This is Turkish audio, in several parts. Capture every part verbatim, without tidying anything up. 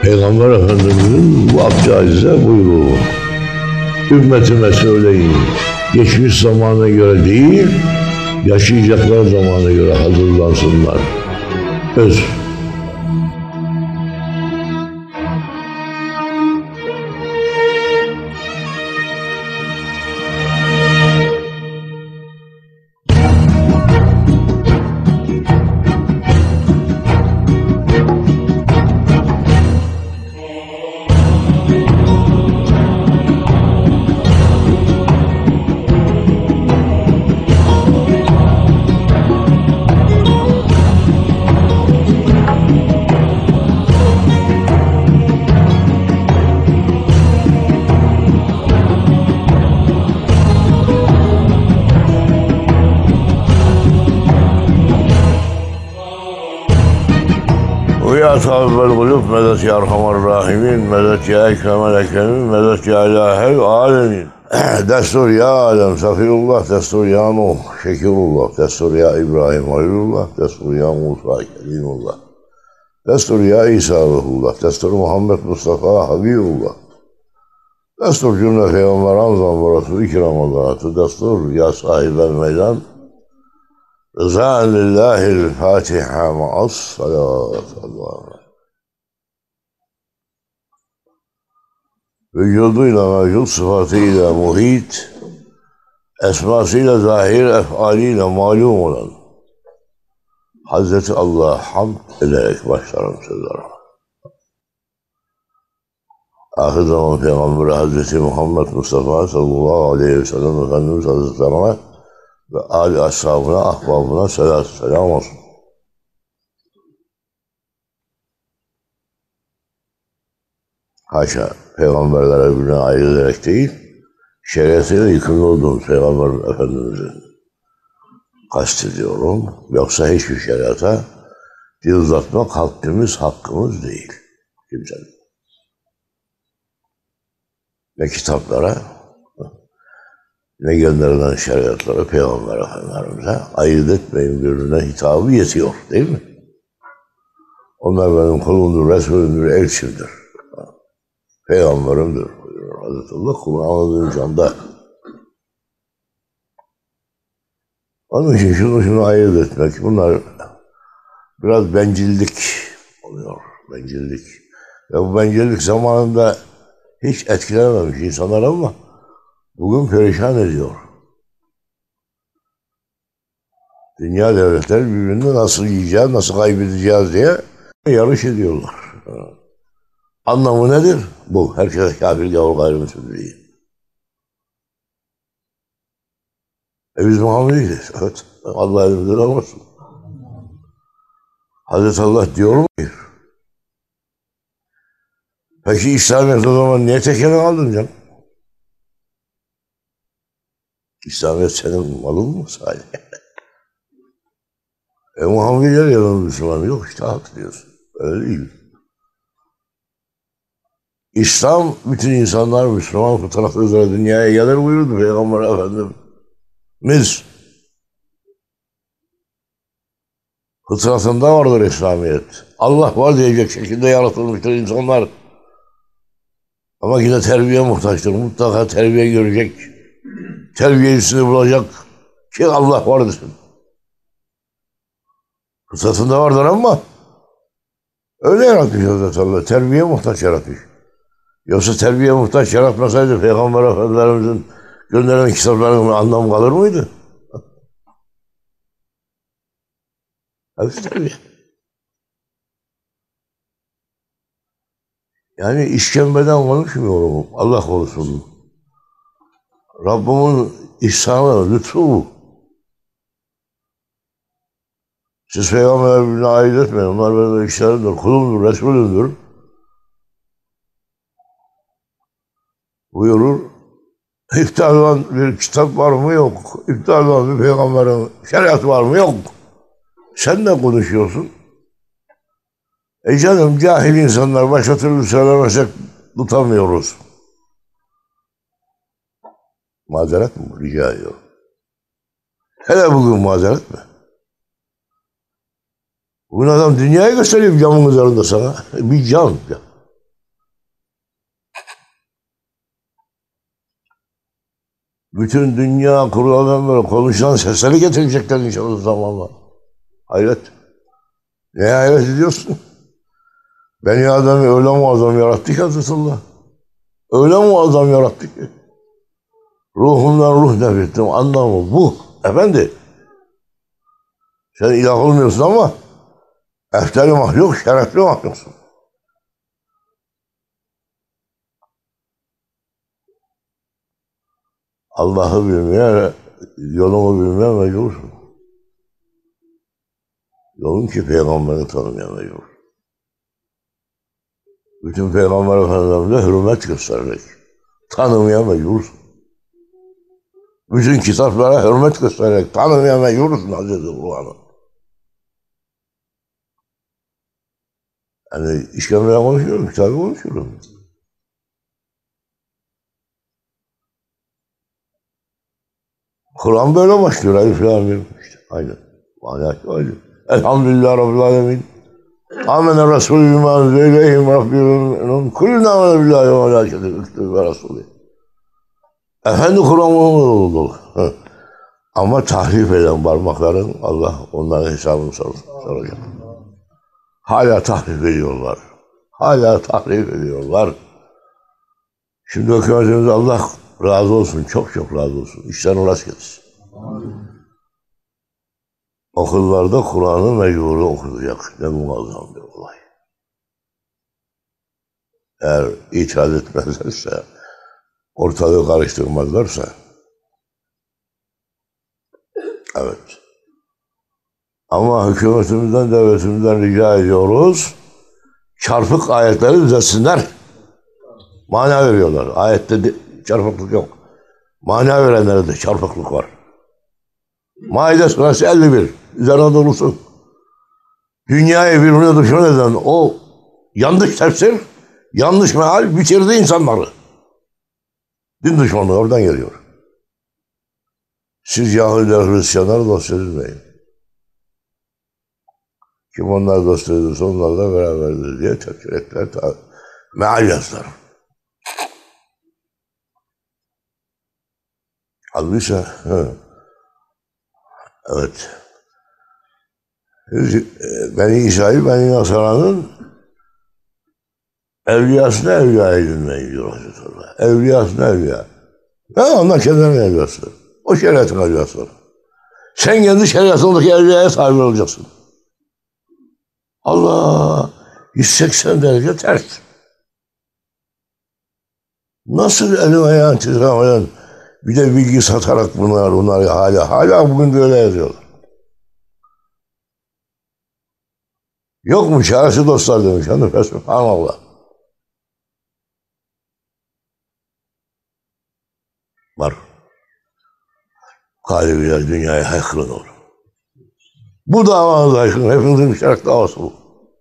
Peygamber Efendimiz'in bu abdüazize buyruğu. Ümmetime söyleyin, geçmiş zamana göre değil, yaşayacaklar zamana göre hazırlansınlar. Öz. Ya sahibbel kulub medet ya erhamer rahimin medet ya ekremel ekremin medet ya ilahel alemin. Destur ya alem safiyullah, destur ya Nuh şekirullah, destur ya İbrahim halilullah, destur ya Musa kelimullah, destur ya İsa ruhullah, destur Muhammed Mustafa habibullah, destur cümle peygamber azam ve Resul-i kiram Allah'ı, destur ya sahibel meydan. Rıza'en lillahil Fatiha ma'as salat Allah'a. Vücuduyla mevcut, sıfatıyla muhit, esmasıyla zahir, efaliyle malum olan Hazreti Allah'a hamd ederek başlarım sözlerime. Ahir zaman Peygamberi Hazreti Muhammed Mustafa sallallahu aleyhi ve sellem Efendimiz Hazretlerine ve âli ashabına, ahbabına selatü selam olsun. Haşa, peygamberlere birbirine ayrılarak değil, şeriatıyla yıkımlı olduğumuz Peygamber Efendimiz'i kastediyorum. Yoksa hiçbir şeriata dil uzatmak hakkımız, hakkımız değil. Kimsenin. Ve kitaplara, ne gönderilen şeriatları Peygamber Efendimiz'e ayırt etmeyin birbirine hitabı yetiyor değil mi? Onlar benim kulumdur, Resulümdür, elçimdir. Peygamberimdir. Hazreti Allah kulunu anladığı canda. Onun için şunu şunu ayırt etmek, bunlar biraz bencillik oluyor. Bencillik. Ve bu bencillik zamanında hiç etkilememiş insanlar ama bugün perişan ediyor. Dünya devletleri birbirini nasıl yiyeceğiz, nasıl kaybedeceğiz diye yarış ediyorlar. Anlamı nedir? Bu. Herkese kafir gavur gayrimüslim değil. E biz Muhammed'iyiz. Evet. Allah elimizden almasın. Hazreti Allah diyor mu? Peki İslamiyet o zaman niye tekene aldın canım? İslamiyet senin malın mı sadece? e Muhammed'e yalan Müslüman yok işte hak diyorsun. Öyle değil. İslam bütün insanlar Müslüman fıtratı üzere dünyaya gelir buyurdu Peygamber Efendimiz. Fıtratında vardır İslamiyet. Allah var diyecek şekilde yaratılmıştır insanlar. Ama yine terbiye muhtaçtır. Mutlaka terbiye görecek. Terbiyesini bulacak ki Allah vardır. Fıtratında vardır ama öyle yaratmış Hazreti Allah. Terbiye muhtaç yaratmış. Yoksa terbiye muhtaç yaratmasaydı Peygamber Efendimiz'in gönderilen kitaplarının anlamı kalır mıydı? Hepsi terbiye. Yani işkembeden konuşmuyorum. Allah korusun. Rabbimin ihsanı, lütfu bu. Siz Peygamber'e birbirine ayırt etmeyin. Onlar benim işlerimdir, kulumdur, Resulümdür. Buyurur. İptal olan bir kitap var mı? Yok. İptal olan bir peygamberin şeriatı var mı? Yok. Sen ne konuşuyorsun? E canım cahil insanlar başka türlü söylemesek tutamıyoruz. Mazeret mi? Rica ediyorum. Hele bugün mazeret mi? Bugün adam dünyayı gösteriyor camın üzerinde sana. Bir cam. Bütün dünya kurulan böyle konuşulan sesleri getirecekler inşallah zamanla. Hayret. Neye hayret ediyorsun? Beni Adem'i öyle muazzam yarattı ki Hazretullah. Öyle muazzam yarattı ki. Ruhumdan ruh nefrettim. Anlamı bu. Efendi. Sen ilah olmuyorsun ama efteri mahluk, şerefli mahluksun. Allah'ı bilmeye, yolumu bilmeye mecbursun. Yolun ki peygamberi tanımaya mecbur. Bütün peygamber efendilerine hürmet göstererek tanımaya mecbursun. Bütün kitaplara hürmet göstererek tanımaya mecbursun Hazreti Kur'an'ı. Yani işkembeye konuşuyorum, kitabı konuşuyorum. Kur'an böyle başlıyor. Alif lam mim. İşte aynen. Manası öyle. Elhamdülillah Rabbil alemin. Amener Resulü bima üzeyleyhim Rabbim. Kulün amene billahi ve melâketi ve Resulü. Efendi Kur'an oldu. Ama tahrif eden parmakların Allah onların hesabını soracak. Hala tahrif ediyorlar. Hala tahrif ediyorlar. Şimdi hükümetimiz Allah razı olsun, çok çok razı olsun. İşten rast gelsin. Okullarda Kur'an'ı mecburi okuyacak. Ne muazzam bir olay. Eğer itiraz etmezlerse, ortalığı karıştırmazlarsa, evet. Ama hükümetimizden, devletimizden rica ediyoruz, çarpık ayetleri düzeltsinler. Mana veriyorlar. Ayette de çarpıklık yok. Mana verenlerde de çarpıklık var. Maide suresi elli bir. Üzerine dolusun. Dünyayı birbirine düşman eden o yanlış tefsir, yanlış meal bitirdi insanları. Din düşmanlığı oradan geliyor. Siz Yahudiler, Hristiyanlar dost edilmeyin. Kim onlar dost edilirse onlarla beraberdir diye tefsir ettiler. Meal yazdılar. Halbuki evet. Beni İsa'yı, Beni Nasara'nın evliyasına evliya edinmeyi diyor Hazretullah. Evliyasına evliya. Ne onlar kendilerine evliyası. O şeriatın evliyası. Sen kendi şeriatındaki evliyaya sahip olacaksın. Allah yüz seksen derece ters. Nasıl elim ayağın titremeyen bir de bilgi satarak bunlar, bunlar hala, hala bugün böyle yazıyorlar. Yok mu çaresi dostlar demiş. Hani Subhanallah. Var. Galibiler dünyaya haykırın olur. Bu davanız haykırın. Hepinizin müşterek davası bu.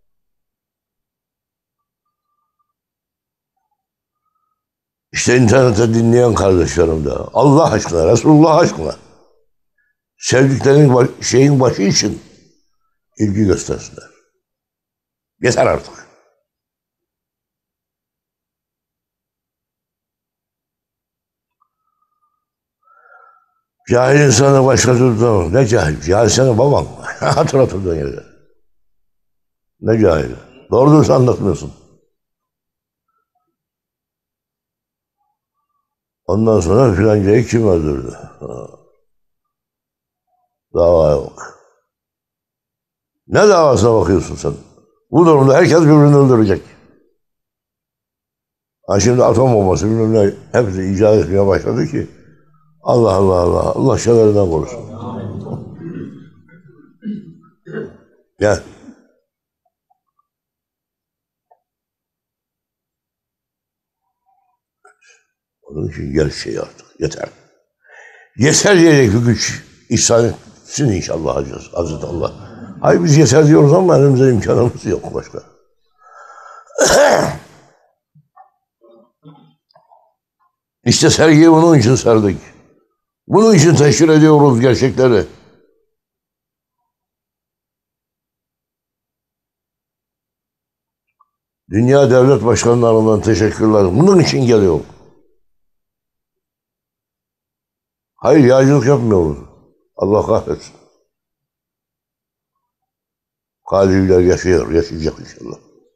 İşte internette dinleyen kardeşlerim de Allah aşkına, Resulullah aşkına sevdiklerinin baş, şeyin başı için ilgi göstersinler. Yeter artık. Cahil insanı başka türlü ne cahil? Cahil senin baban. Hatırlatıldığın yerde. Ne cahil? Doğru dürüst anlatmıyorsun. Ondan sonra filancayı kim öldürdü? Ha. Dava yok. Ne davasına bakıyorsun sen? Bu durumda herkes birbirini öldürecek. Ha şimdi atom bombası birbirine hepsi icat etmeye başladı ki Allah Allah Allah Allah şerlerinden korusun. Gel. Onun için gel şey artık yeter. Yeter diyecek bir güç ihsan etsin inşallah Hazreti Allah. Hayır biz yeter diyoruz ama elimizde imkanımız yok başka. İşte sergiyi bunun için serdik. Bunun için teşhir ediyoruz gerçekleri. Dünya devlet başkanlarından teşekkürler. Bunun için geliyor. Hayır, yağcılık yapmıyoruz. Allah kahretsin. Kaliler yaşıyor, yaşayacak inşallah.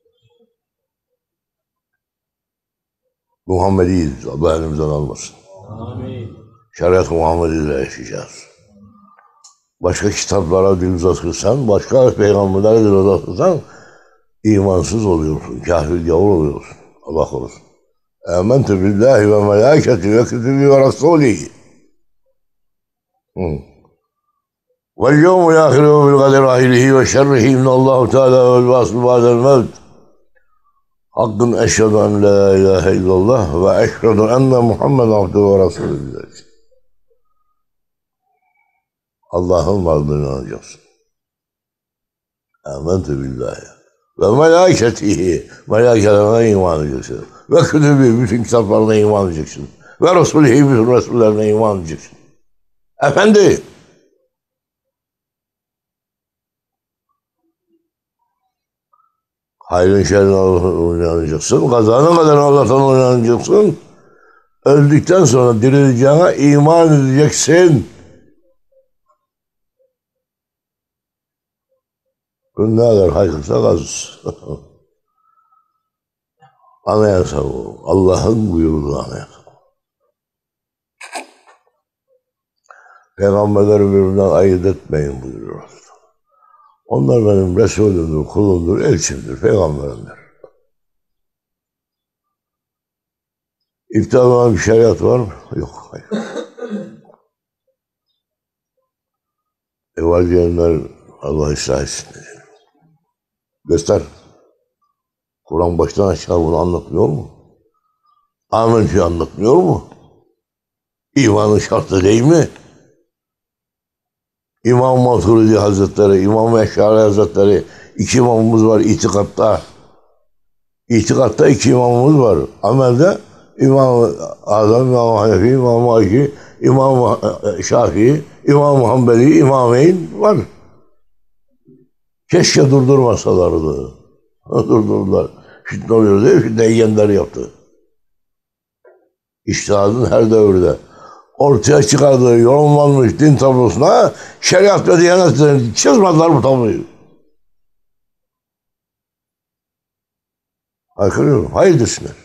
Muhammediyiz, Allah elimizden almasın. Amin. Şeriat Muhammedi'yle yaşayacağız. Başka kitaplara dil uzatırsan, başka peygamberlere dil uzatırsan imansız oluyorsun, kafir gavur oluyorsun. Allah korusun. Âmentü billahi ve melâketi ve kütübü ve rasûlihi. Vel yevmul âhiri ve bil kaderi ahirihi ve şerrihi innallâhu teâlâ vel vâsıl ba'del mevt. Hakkın eşhedü en la ilahe illallah ve eşhedü enne Muhammed abdühü ve rasûlühü. Allah'ın varlığına inanacaksın. Âmentü billahi. Ve melâketihi, melâkelerine iman edeceksin. Ve kütübü, bütün kitaplarına iman edeceksin. Ve Resulühi, bütün Resullerine iman edeceksin. Efendi, hayrın şerrin Allah'tan inanacaksın. Kazanın kadar Allah'tan inanacaksın. Öldükten sonra dirileceğine iman edeceksin. Bu ne kadar haykırsa gaz. Anayasa bu. Allah'ın buyurduğu anayasa. Peygamberleri birbirinden ayırt etmeyin buyuruyor. Onlar benim Resulümdür, kulumdur, elçimdir, peygamberimdir. İptal olan bir şeriat var mı? Yok, hayır. Evvel diyenler Allah ıslah etsin. Göster. Kur'an baştan aşağı bunu anlatmıyor mu? Âmentü anlatmıyor mu? İmanın şartı değil mi? İmam Maturidi Hazretleri, İmam Eş'ari Hazretleri, iki imamımız var itikatta. İtikatta iki imamımız var. Amelde İmam Azam, İmam Hanefi, İmam Maliki, İmam Şafii, İmam Hanbeli, İmameyn var. Keşke durdurmasalardı. Durdurdular. Fitne oluyor diye fitne yiyenler yaptı. İçtihadın her devirde ortaya çıkardığı yorumlanmış din tablosuna şeriat ve diyanetlerini çizmediler bu tabloyu. Haykırıyorum. Hayır desinler.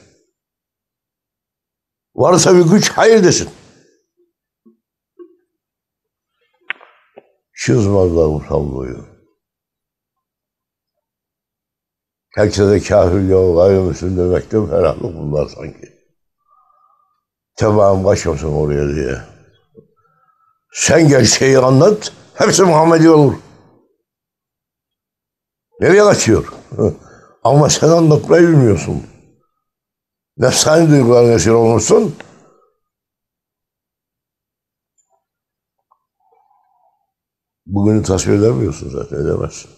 Varsa bir güç hayır desin. Çizmediler bu tabloyu. Herkese kafir ya gayrimüslim demekte ferahlık bunlar sanki. Tebaam kaçmasın oraya diye. Sen gerçeği anlat, hepsi Muhammedi olur. Nereye kaçıyor? Ama sen anlatmayı bilmiyorsun. Nefsani duygularına esir olmuşsun. Bugünü tasvir edemiyorsun zaten, edemezsin.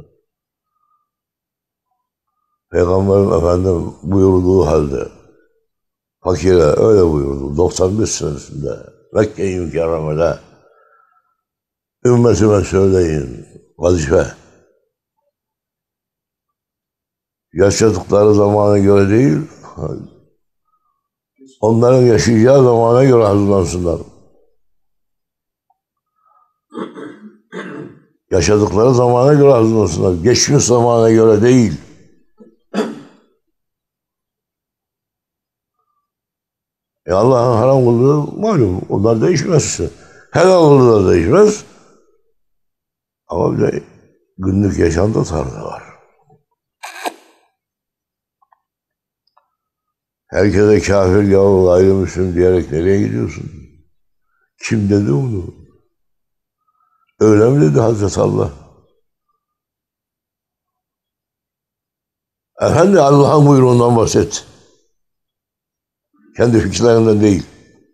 Peygamberim Efendim buyurduğu halde, fakire öyle buyurdu, doksan bir senesinde, Mekke-i Mükerreme'de, ümmetime söyleyin, vazife. Yaşadıkları zamana göre değil, onların yaşayacağı zamana göre hazırlansınlar. Yaşadıkları zamana göre hazırlansınlar. Geçmiş zamana göre değil. E Allah'ın haram kıldığı malum. Onlar değişmez. Helal kıldığı da değişmez. Ama bir de günlük yaşamda tarzı var. Herkese kafir, gavur, gayrimüslim diyerek nereye gidiyorsun? Kim dedi onu? Öyle mi dedi Hazreti Allah? Efendi Allah'ın buyruğundan bahset. Kendi fikirlerinden değil.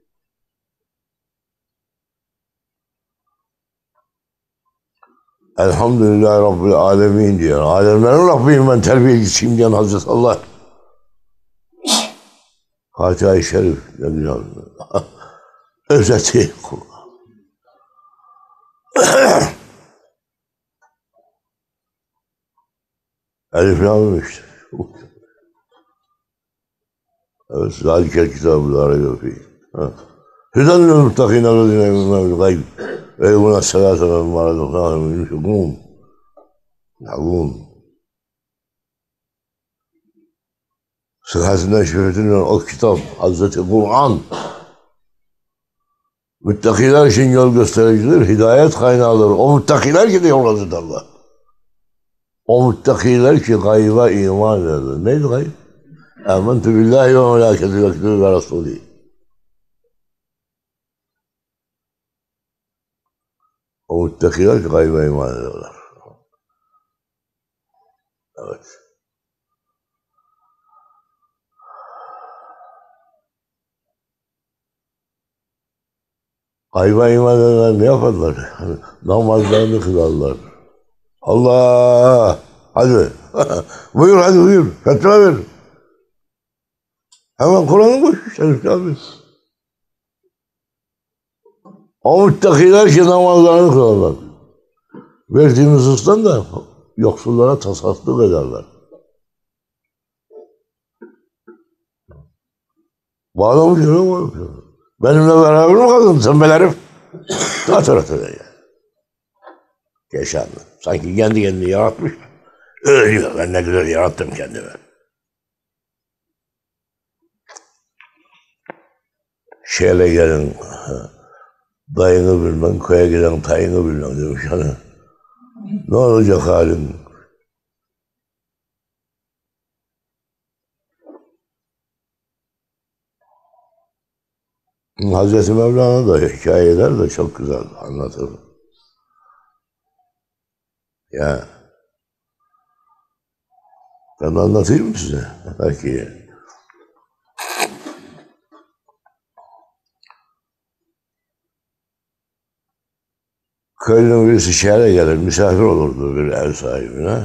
Elhamdülillahi Rabbil Alemin diyen, alemlerin Rabbiyim ben terbiyecisiyim diyen Hazreti Allah. Fatiha-i Şerif, özeti. Elif Lam işte. Evet, zalikel kitabı la reybe fîh. Hüden lil muttakîne lezîne yu'minûne bil gayb ve yuqîmûne s-salâte ve mimma razaqnâhum yunfiqûn. Ya'lûn. Sıhhatinden şöhretinden o kitap, Hazreti Kur'an. Müttakiler için yol göstericidir, hidayet kaynağıdır. O müttakiler ki diyor Hazreti Allah. O müttakiler ki gayba iman eder. Neydi gayb? Âmentü billahi ve melâketi ve kütübü ve rasûlî. O müttakiler ki gayba iman ederler. Evet. Gayba iman edenler ne yaparlar? Hani namazlarını kılarlar. Allah! Hadi. Buyur hadi buyur. Fetva ver. Hemen Kur'an'ı koş. Şerif abi. O müttakiler ki namazlarını kılarlar. Verdiğimiz ıslan da yoksullara tasadduk ederler. Bağlamış öyle mi? Benimle beraber mi kaldın tembel herif? Atır atır ya. Yaşandı. Sanki kendi kendini yaratmış. Öyle diyor. Ben ne güzel yarattım kendimi. Şehre gelin, dayını bilmem, köye giden tayını bilmem demiş. Hani, ne olacak halin? Hazreti Mevlana da hikayeler de çok güzel anlatır. Ya, ben anlatayım mı size? Belki. Köylünün birisi şehre gelir, misafir olurdu bir ev sahibine.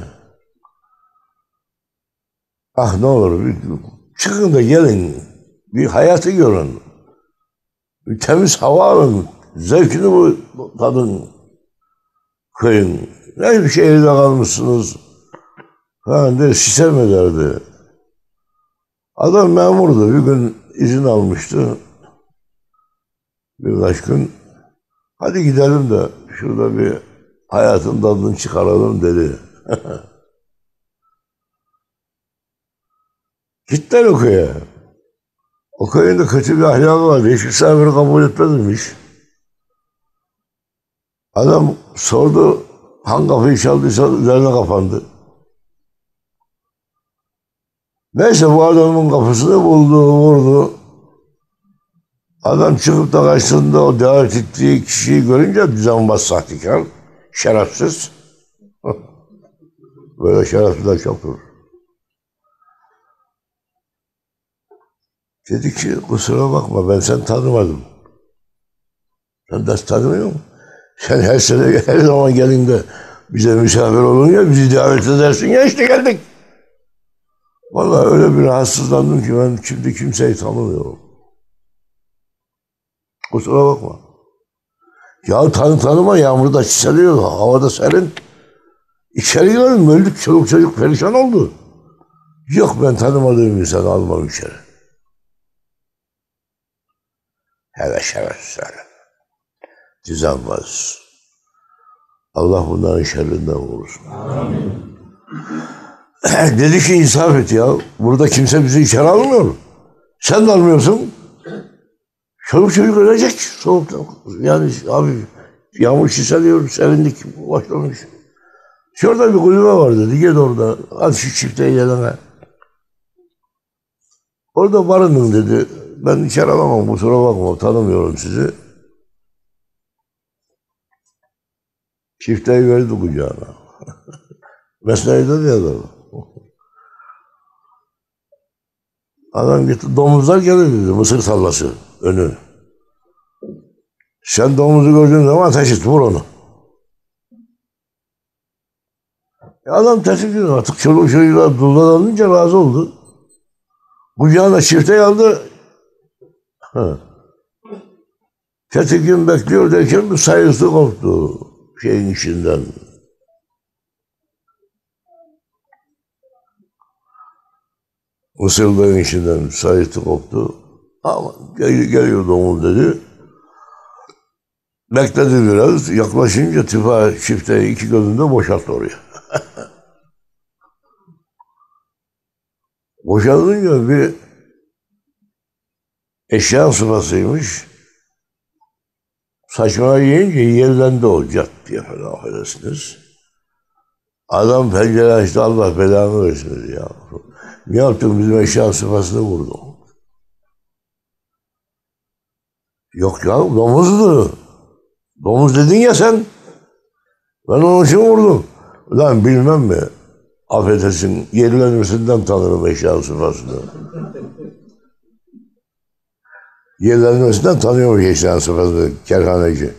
Ah ne olur, bir, çıkın da gelin, bir hayatı görün. Bir temiz hava alın, zevkini bu tadın köyün. Ne bir şehirde kalmışsınız, falan der, sitem ederdi. Adam memurdu, bir gün izin almıştı. Birkaç gün, hadi gidelim de şurada bir hayatın tadını çıkaralım dedi. Gittiler o köye. O köyün de kötü bir ahlakı vardı. Hiç misafiri kabul etmezmiş. Adam sordu, hangi kapıyı çaldıysa üzerine kapandı. Neyse bu adamın kapısını buldu, vurdu. Adam çıkıp da kaçtığında o davet ettiği kişiyi görünce düzenbaz sahtekar, şerefsiz. Böyle şerefsizler çoktur. Dedi ki kusura bakma ben seni tanımadım. Sen de tanımıyor musun? Sen her sene her zaman gelin de bize misafir olun ya bizi davet edersin ya işte geldik. Vallahi öyle bir rahatsızlandım ki ben şimdi kimseyi tanımıyorum. Kusura bakma. Ya tanı tanıma yağmurda çiseliyor, havada serin. İçeri girelim öldük çoluk çocuk perişan oldu. Yok ben tanımadığım insanı almam içeri. Hele şerefsizler. Düzenbaz. Allah bunların şerrinden vursun. Amin. Dedi ki insaf et ya. Burada kimse bizi içeri almıyor. Sen de almıyorsun. Çoluk çocuk ölecek soğuktan. Yani abi yağmur çiseliyor, serinlik başlamış. Şurada bir kulübe var dedi. Gel orada. Hadi şu çifteye gelene. Orada barının dedi. Ben içeri alamam kusura bakma tanımıyorum sizi. Çifteyi verdi kucağına. Mesnevi'de de yazar. Adam gitti domuzlar gelir dedi. Mısır tarlası önü. Sen domuzu gördüğün zaman ateş et vur onu. E adam teşvik ediyor. Artık çoluk çocuklar dullanınca razı oldu. Kucağına çifteyi aldı. Ha. Fethi gün bekliyor derken bir sayısı koptu şeyin içinden. Mısırların içinden sayısı koptu. Ama gel, geliyor domuz dedi. Bekledi biraz. Yaklaşınca tıpa çifte iki gözünde boşalttı oraya. Boşaltınca bir eşya sıfasıymış. Saçma yiyince yerlendi o cat diye falan affedersiniz. Adam pencere açtı, Allah belanı versin ya. Ne yaptın, bizim eşya sıfasını vurdun. Yok ya, domuzdu. Domuz dedin ya sen. Ben onun için vurdum. Lan bilmem mi? Affedersin, yerlenmesinden tanırım eşya sıfasını. Yerlenmesinden tanıyormuş eşya sıfasını kerhaneci.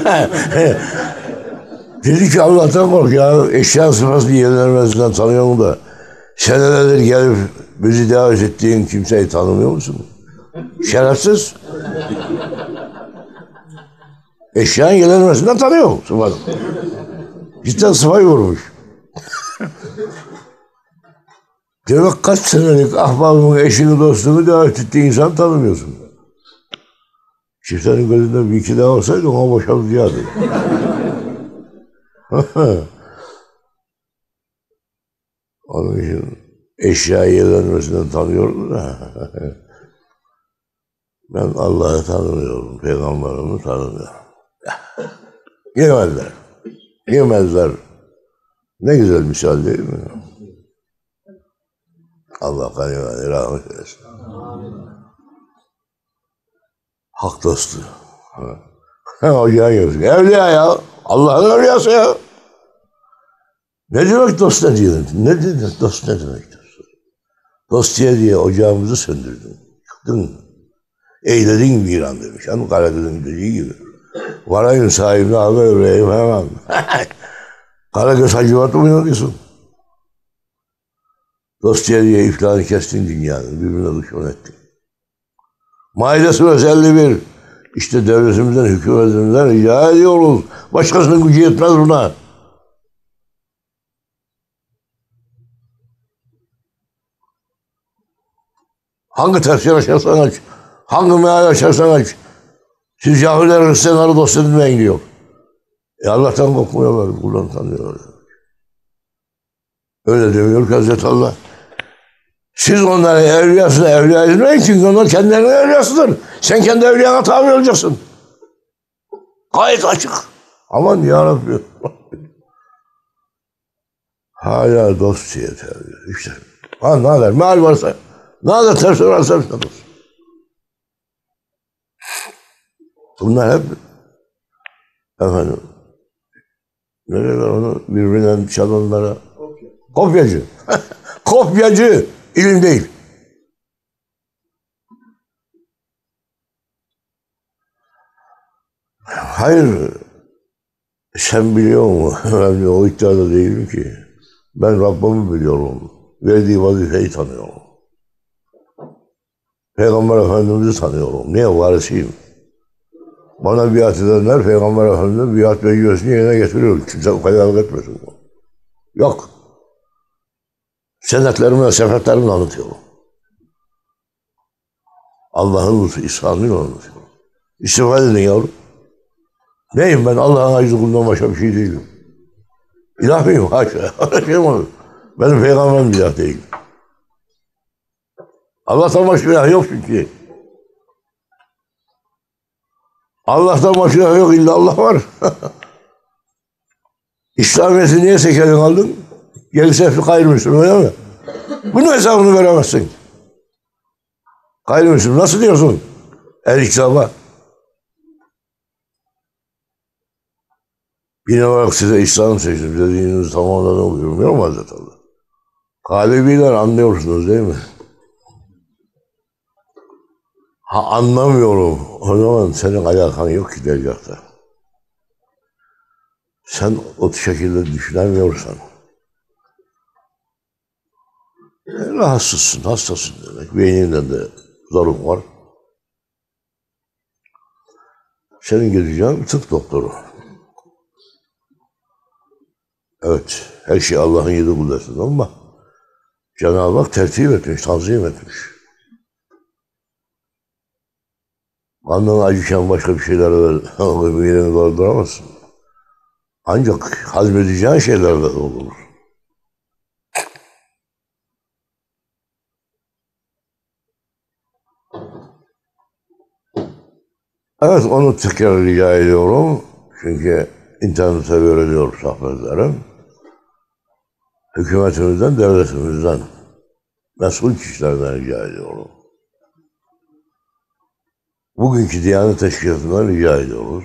Dedi ki Allah'tan kork ya, eşya sıfasını yerlenmesinden tanıyorum da senelerdir gelip bizi davet ettiğin kimseyi tanımıyor musun? Şerefsiz. Eşyanın yerlenmesinden tanıyor sıfatı. Cidden sıfayı vurmuş. Demek kaç senelik ahbabımın eşini dostunu davet ettiği insan tanımıyorsun. Çiftlerin gözünde bir iki daha olsaydı ona boşalacaktı. Onun için eşya yerlenmesinden tanıyordu da. Ben Allah'ı tanımıyorum, Peygamberimi tanımıyorum. Yemezler. Yemezler. Ne güzel misal değil mi? Allah kanimani rahmet eylesin. Hak dostu. Ocağın yiyorsun. Evliya ya. Allah'ın evliyası ya. Ne demek dost ne diyor? Ne demek dost ne demek dost? Dost diye diye ocağımızı söndürdün. Yıktın. Eyledin viran demiş. Hani Karagöz'ün dediği gibi. Varayın sahibine haber vereyim hemen. Karagöz Hacivat'ı mı yanıyorsun? Dost diye diye iflahını kestin dünyanın. Birbirine düşman ettin. Maide suresi elli bir. İşte devletimizden, hükümetimizden rica ediyoruz. Başkasının gücü yetmez buna. Hangi tefsir açarsan aç, hangi meal açarsan aç. Siz Yahudiler Hristiyanları dost edinmeyin diyor. E Allah'tan korkmuyorlar, kuldan tanıyorlar. Öyle demiyor ki Hazreti Allah. Siz onları evliyasına evliya edinmeyin çünkü onlar kendilerinin evliyasıdır. Sen kendi evliyana tabi olacaksın. Gayet açık. Aman ya Rabbi. Hala dost diye terbiye. İşte. Ha ne haber? Meal varsa, ne haber tefsir varsa bir dost. Bunlar hep efendim ne derler onu birbirinden çalanlara kopyacı. Kopyacı. İlim değil. Hayır. Sen biliyor musun? Ben o iddiada değilim ki. Ben Rabbimi biliyorum. Verdiği vazifeyi tanıyorum. Peygamber Efendimiz'i tanıyorum. Niye varisiyim? Bana biat edenler Peygamber Efendimiz'in biat meclisini yerine getiriyor. Kimse kayalık etmesin. Yok. Senetlerimle, seferlerimle anlatıyorum. Allah'ın ihsanıyla anlatıyorum. İstifade edin yavrum. Neyim ben? Allah'ın aciz kulundan başka bir şey değilim. İlah mıyım? Haşa. Öyle şey mi olur? Benim peygamberim ilah değil. Allah'tan başka ilah yok çünkü. Allah'tan başka ilah yok, illa Allah var. İslamiyet'i niye sekerin aldın? Gelirse gayrimüslim öyle mi? Bunun hesabını veremezsin. Gayrimüslim nasıl diyorsun? El kitaba. Yine olarak size İslam seçtim dediğinizi tamamen oluyorum. Yok mu Hazreti Allah? Galibiler anlıyorsunuz değil mi? Ha anlamıyorum. O zaman senin alakan yok ki dergâhta. Sen o şekilde düşünemiyorsan rahatsızsın, hastasın demek. Beyninde de zorun var. Senin gideceğin tıp doktoru. Evet, her şey Allah'ın yedi kudretinde ama Cenab-ı Hak tertip etmiş, tanzim etmiş. Karnın acıken başka bir şeyler ver, yerini dolduramazsın. Ancak hazmedeceğin şeylerle olur. Evet, onu tekrar rica ediyorum. Çünkü internete veriliyor sohbetlerim. Hükümetimizden, devletimizden, mesul kişilerden rica ediyorum. Bugünkü Diyanet Teşkilatı'ndan rica ediyoruz.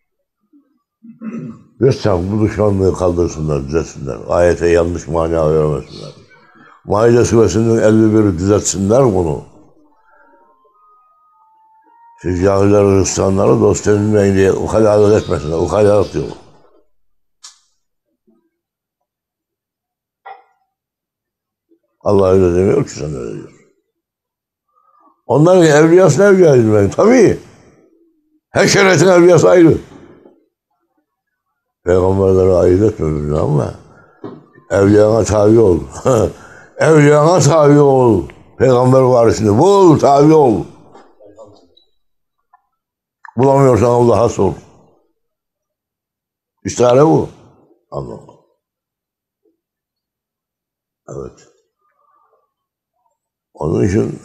Lütfen bu düşmanlığı kaldırsınlar, düzeltsinler. Ayete yanlış mana vermesinler. Maide suresinin elli biri düzeltsinler bunu. Siz Yahudiler, Hristiyanları dost edinmeyin diye ukalalık etmesinler. Ukalalık diyor. Allah öyle demiyor ki, sen öyle diyor. Onların evliyasını evliya edinmeyin. Tabii. Her şerefin evliyası ayrı. Peygamberlere ayırt etmiyor ama evliyana tabi ol. Evliyana tabi ol. Peygamber varisini bul, tabi ol. Bulamıyorsan Allah'a sor. İstihare bu. Anladım. Evet. Onun için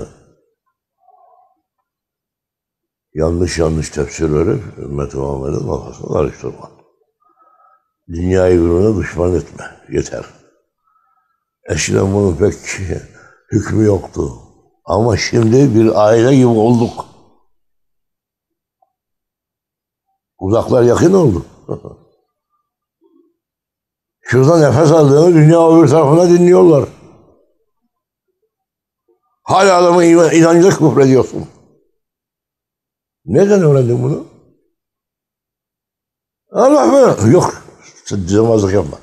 yanlış yanlış tefsir verip ümmet-i Muhammed'in kafasını karıştırma. Dünyayı birbirine düşman etme. Yeter. Eskiden bunun pek hükmü yoktu. Ama şimdi bir aile gibi olduk. Uzaklar yakın oldu. Şurada nefes aldığını dünya öbür tarafına dinliyorlar. Hala adamı inancına küfrediyorsun. Neden öğrendin bunu? Allah mı? Yok. Sen düzenbazlık yapma.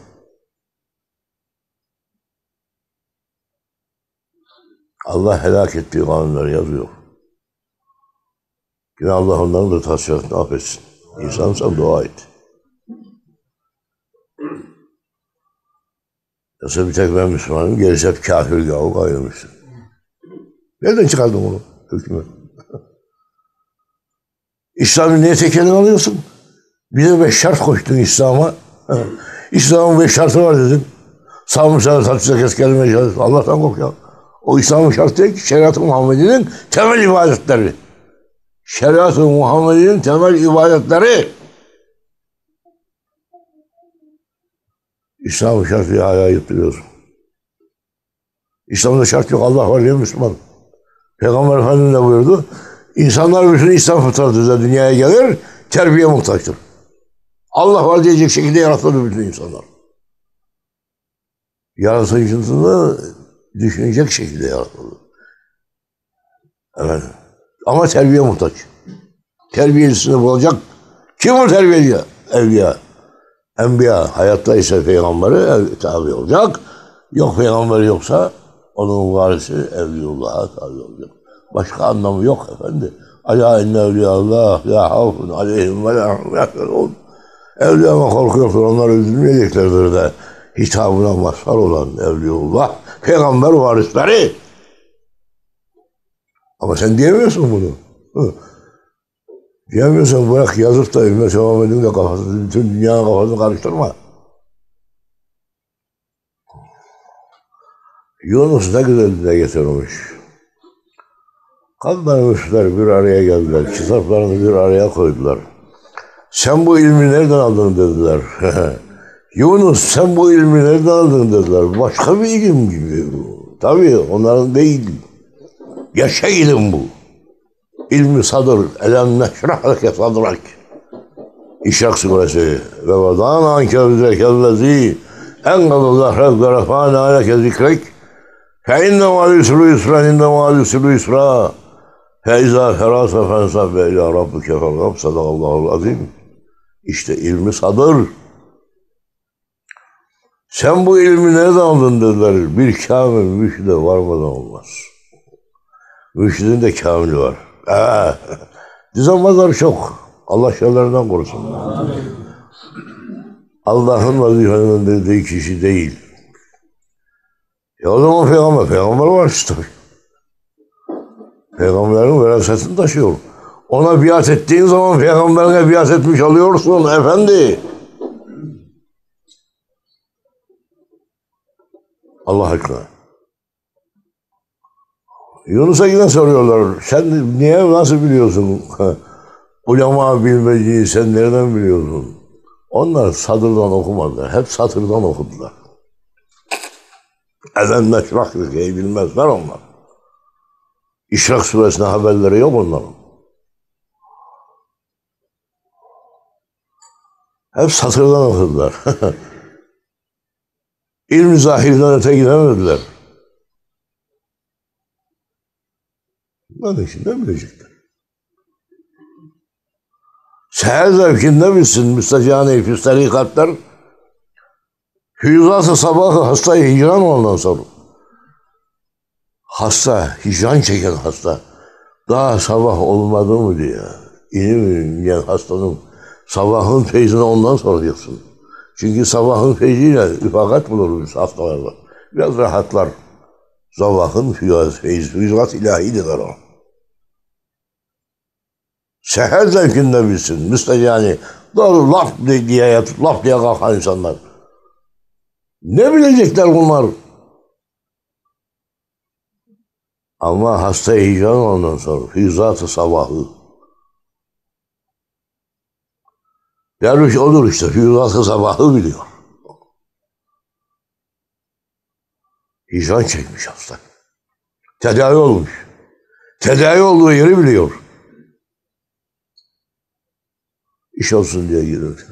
Allah helak ettiği kanunları yazıyor. Yine Allah onların da tasarrufunu affetsin. İnsansan dua et. Yoksa bir tek ben Müslümanım, gerisi hep kafir gavuk ayrılmışsın. Nereden çıkardın bunu? Hükmü. İslam'ı niye tekelini alıyorsun? Bir de beş şart koştun İslam'a. İslam'ın beş şartı var dedin. Savun sana tatlıca kes kelime şartı. Allah'tan kork ya. O İslam'ın şartı değil ki, şeriat-ı Muhammedi'nin temel ibadetleri. Şeriat-ı Muhammedi'nin temel ibadetleri. İslam'ın şartı hala yıktırıyorsun. İslam'da şart yok. Allah var diye Müslüman. Peygamber Efendimiz de buyurdu. İnsanlar bütün İslam fıtratıyla dünyaya gelir, terbiye muhtaçtır. Allah var diyecek şekilde yaratılır bütün insanlar. Yaratıcılığını düşünecek şekilde yaratılır. Evet. Ama terbiye muhtaç. Terbiyecisini bulacak. Kim o terbiyeci? Evliya. Enbiya. Hayatta ise peygamberi tabi olacak. Yok peygamberi yoksa onun varisi Evliyullah'a tabi olacak. Başka anlamı yok efendi. Alâ inne evliyallah la havfun aleyhim ve la hum yahzanûn. Evliyama korku yoktur, onlar üzülmeyeceklerdir de hitabına mazhar olan Evliyullah, peygamber varisleri. Ama sen diyemiyorsun bunu. Hı. Diyemiyorsan bırak yazıp da ümmet-i Muhammed'in de kafasını, bütün dünyanın kafasını karıştırma. Yunus ne güzel dile getirmiş. Kalmamışlar bir araya geldiler, kitaplarını bir araya koydular. Sen bu ilmi nereden aldın dediler. Yunus sen bu ilmi nereden aldın dediler. Başka bir ilim gibi bu. Tabii onların değil. Yaşa ilim bu. İlmi sadır. Elem neşrah leke sadrak. İşrak suresi. Ve vadan anke vizekellezi engadı zahrek ve refâne aleke zikrek. Fe inne mâl yusru yusra inne mâl yusru yusra. Fe izâ ferâse fensaf ve ilâ rabbike fergab. Sadakallahul azim. İşte ilmi sadır. Sen bu ilmi nereden aldın dediler. Bir kamil müşride varmadan olmaz. Müşridin de kamili var. Ee, düzenbazlar çok. Allah şerlerinden korusun. Allah'ın vazifeden dediği kişi değil. E o zaman peygamber, peygamber var işte. Peygamberin verasetini taşıyor. Ona biat ettiğin zaman peygamberine biat etmiş oluyorsun efendi. Allah aşkına. Yunus'a yine soruyorlar. Sen niye, nasıl biliyorsun? Ulema bilmediği sen nereden biliyorsun? Onlar sadırdan okumadılar. Hep satırdan okudular. Elem neşrah diye bilmezler onlar. İşrak suresine haberleri yok onların. Hep satırdan okudular. İlm-i zahirden öte gidemediler. Bunun için ne bilecekler? Seher zevkinde bilsin müstecane füs tarikatlar. Hüyuzat-ı sabahı hastayı hicran ondan sonra. Hasta, hicran çeken hasta. Daha sabah olmadı mı diye. İnim yani hastanın sabahın feyzini ondan soracaksın. Çünkü sabahın feyziyle ifakat buluruz hastalarda. Biraz rahatlar. Sabahın feyzi, hüyuzat ilahidir o. Seher zevkinde bilsin. Müstecani. Doğru laf diye yatıp laf diye kalkan insanlar. Ne bilecekler bunlar? Ama hasta hicran ondan sonra. Füzat-ı sabahı. Derviş olur işte. Füzat-ı sabahı biliyor. Hicran çekmiş hasta. Tedavi olmuş. Tedavi olduğu yeri biliyor. İş olsun diye giriyor.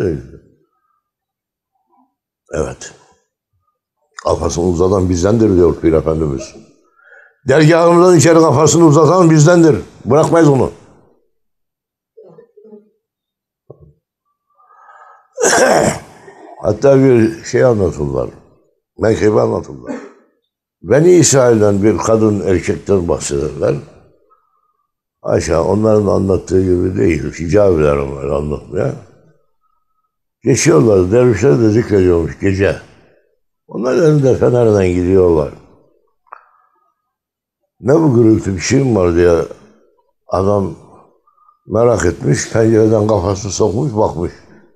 Evet. Kafasını uzatan bizdendir diyor Pir Efendimiz. Dergahımızdan içeri kafasını uzatan bizdendir. Bırakmayız onu. Hatta bir şey anlatırlar. Menkıbe anlatırlar. Beni İsrail'den bir kadın erkekten bahsederler. Aşağı onların anlattığı gibi değil. Hicabiler onlar anlatmaya. Geçiyorlar. Dervişler de zikrediyormuş gece. Onlar elinde fenerden gidiyorlar. Ne bu gürültü bir şey mi var diye adam merak etmiş. Pencereden kafasını sokmuş bakmış.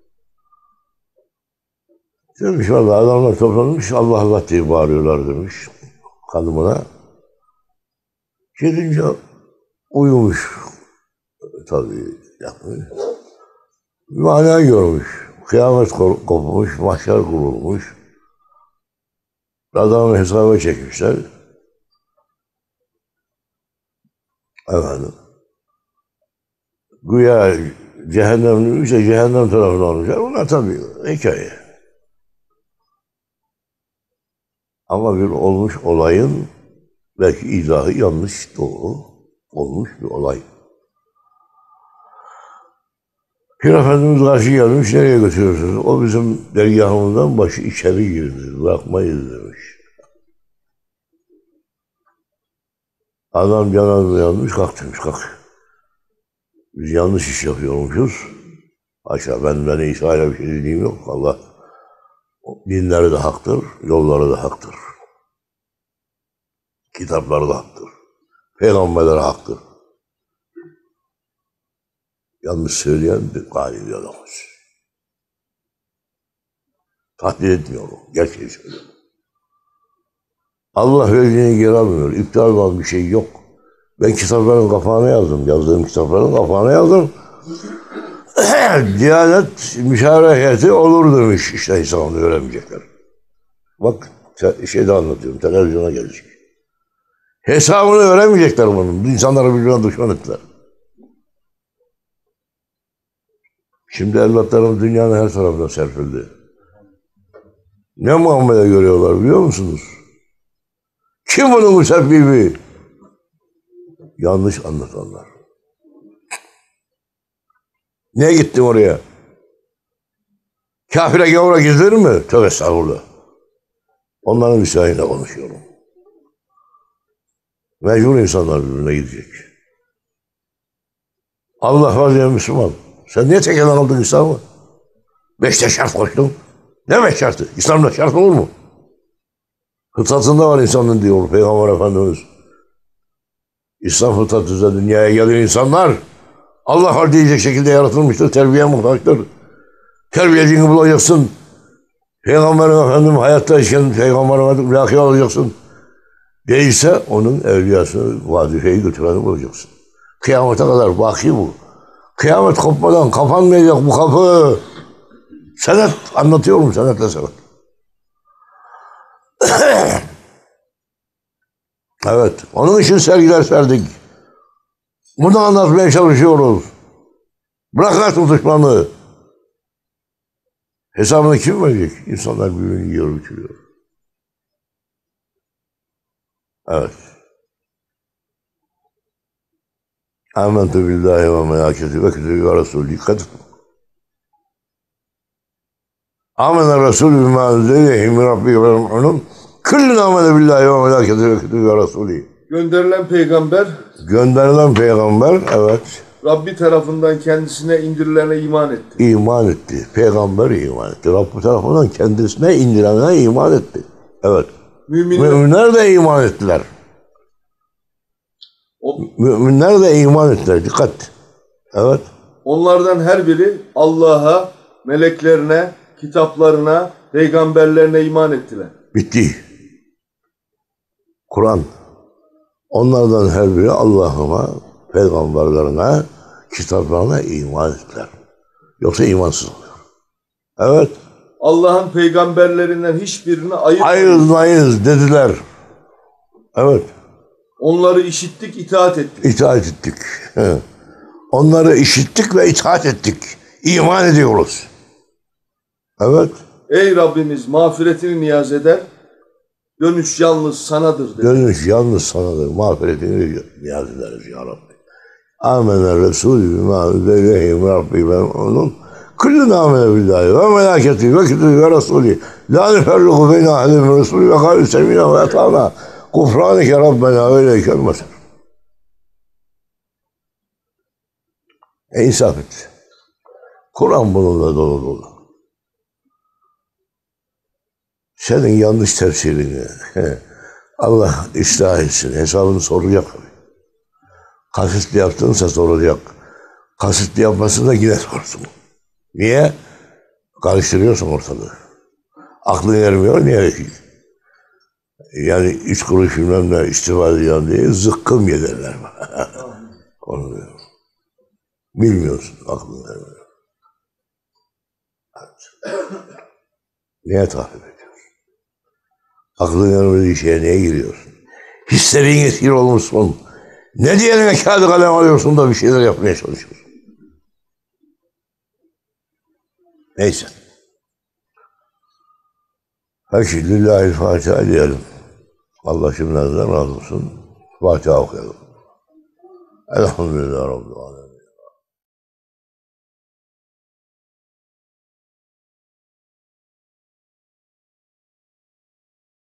Demiş valla adamlar toplanmış Allah Allah diye bağırıyorlar demiş kadımına. Gidince uyumuş tabii yapmış. Bir mana görmüş. Kıyamet kopmuş, mahşer kurulmuş. Adamı hesaba çekmişler. Efendim. Güya cehennemliymişse cehennem tarafına olmuşlar. Bunlar tabii hikaye. Ama bir olmuş olayın belki izahı yanlış, doğru olmuş bir olay. Pir Efendimiz karşı gelmiş, nereye götürüyorsunuz? O bizim dergahımızdan başı içeri girdi, bırakmayız demiş. Adam canazı yanmış, kalk demiş, kalk. Biz yanlış iş yapıyormuşuz. Haşa ben, ben İsa'yla bir şey dediğim yok. Allah dinleri de haktır, yolları da haktır. Kitapları da haktır. Peygamberleri haktır. Yanlış söyleyen bir galip bir adamız. Tahlil etmiyorum, gerçeği söylüyorum. Allah verdiğini geri almıyor, iptal olan bir şey yok. Ben kitapların kapağına yazdım, yazdığım kitapların kapağına yazdım. Diyanet müşavireti olur demiş, işte insanı öğrenmeyecekler. Bak şeyde anlatıyorum, televizyona gelecek. Hesabını öğrenmeyecekler bunun, insanları birbirine düşman ettiler. Şimdi evlatlarım dünyanın her tarafına serpildi. Ne muamele görüyorlar biliyor musunuz? Kim bunun müsebbibi? Yanlış anlatanlar. Niye gittim oraya? Kafire gavura gezilir mi? Tövbe estağfurullah. Onların müsaadesiyle konuşuyorum. Mecbur insanlar birbirine gidecek. Allah var diye Müslüman. Sen niye tekelden aldın İslam'ı? Beşte şart koştun. Ne beş şartı? İslam'da şart olur mu? Fıtratında var insanın diyor Peygamber Efendimiz. İslam fıtrat üzere dünyaya gelen insanlar Allah var diyecek şekilde yaratılmıştır. Terbiye muhtaçtır. Terbiyecini bulacaksın. Peygamberin efendim hayattayken Peygamberin lahi alacaksın. Değilse onun evliyasını, vazifeyi götüreni bulacaksın. Kıyamete kadar baki bu. Kıyamet kopmadan kapanmayacak bu kapı. Senet anlatıyorum, senetle senet. Evet, onun için sergiler serdik. Bunu anlatmaya çalışıyoruz. Bırakın tutuşmanı. Hesabını kim verecek? İnsanlar birbirini yiyor, bitiriyor. Evet. Âmentü billahi ve melâketi ve kütübü ve Resulü. Dikkat et. Âmene Resulü bimâ üzereyhi min Rabbi ve mu'minun. Küllün âmene billahi ve melâketi ve kütübü ve Resulü. Gönderilen peygamber, Gönderilen peygamber, evet. Rabbi tarafından kendisine indirilene iman etti. İman etti. Peygamber iman etti. Rabbi tarafından kendisine indirilene iman etti. Evet. Müminler, Müminler de iman ettiler. o, Müminler de iman ettiler. Dikkat. Evet. onlardan her biri Allah'a, meleklerine, kitaplarına, peygamberlerine iman ettiler. Bitti. Kur'an. Onlardan her biri Allah'ıma, peygamberlerine, kitaplarına iman ettiler. Yoksa imansız oluyor. Evet. Allah'ın peygamberlerinden hiçbirini ayırmadı. Ayrılmayız dediler. Evet. Onları işittik, itaat ettik. İtaat ettik. Onları işittik ve itaat ettik. İman ediyoruz. Evet. Ey Rabbimiz mağfiretini niyaz eder, dönüş yalnız sanadır dedi. Dönüş yalnız sanadır. Mağfiretini niyaz ederiz ya Rabbi. Âmene Resulü bimâ üzereyhi min Rabbi ve mu'minun. Küllün âmene billahi ve melâketi ve kütübü ve Resulü. Lâ neferruku beyne ahadin min Resulü ve kâlü semînâ ve etâna. Gufrânike Rabbena ve ileykel mesir. E insaf et. Kur'an bununla dolu dolu. Senin yanlış tefsirini Allah ıslah etsin. Hesabını soracak. Kasıtlı yaptınsa soracak. Kasıtlı yapmasın da yine sorsun. Niye? Karıştırıyorsun ortalığı. Aklın ermiyor, niye? Yani üç kuruş bilmem ne istifa edeceğim diye zıkkım yederler. Onu diyorum. Bilmiyorsun, aklın ermiyor. Evet. Niye takip ediyorsun? Aklın ermediği şeye niye giriyorsun? Hislerin esir olmuşsun. Ne diye eline kağıdı kalem alıyorsun da bir şeyler yapmaya çalışıyorsun? Neyse. Peki, Lillahi'l-Fatiha diyelim. Allah şimdiden razı olsun. Fatiha okuyalım. Elhamdülillah Rabbil Alemin.